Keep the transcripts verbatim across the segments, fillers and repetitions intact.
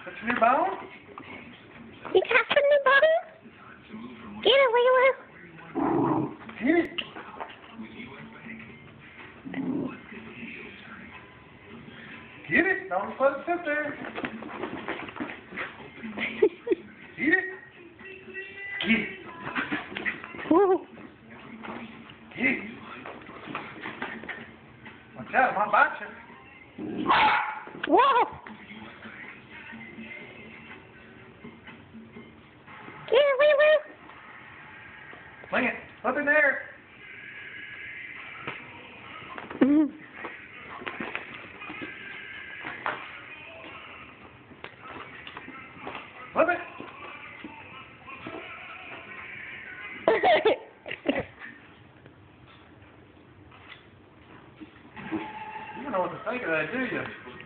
That's your new bone? You got some new bone? Get it, Lilo. Get it. Get it. Don't just let it sit there. Eat it. Get it. Woo. Get it. Watch out, I might bite you. Whoa. Get it, Lilo. Fling it. Flip in there. Mm. Flip it. You don't know what to think of that, do you?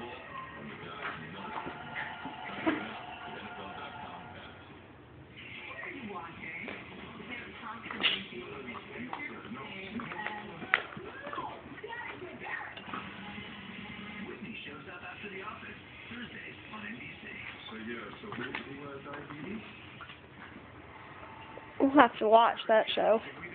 Shows up after The Office, Thursdays on N B C. So yeah, so who, who has diabetes? We'll have to watch that show.